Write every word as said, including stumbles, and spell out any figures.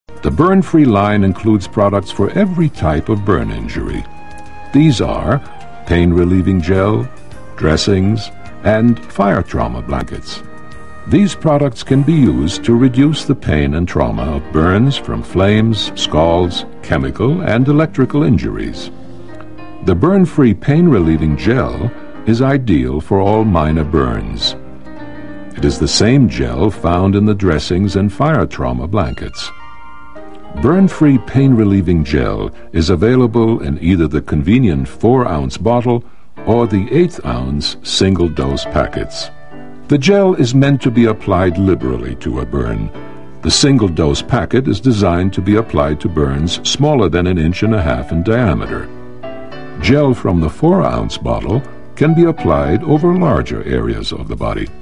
The Burn-Free line includes products for every type of burn injury. These are pain-relieving gel, dressings, and fire trauma blankets. These products can be used to reduce the pain and trauma of burns from flames, scalds, chemical, and electrical injuries. The Burn-Free pain-relieving gel is ideal for all minor burns. It is the same gel found in the dressings and fire trauma blankets. Burn-Free pain-relieving gel is available in either the convenient four ounce bottle or the eighth ounce single-dose packets. The gel is meant to be applied liberally to a burn. The single-dose packet is designed to be applied to burns smaller than an inch and a half in diameter. Gel from the four ounce bottle can be applied over larger areas of the body.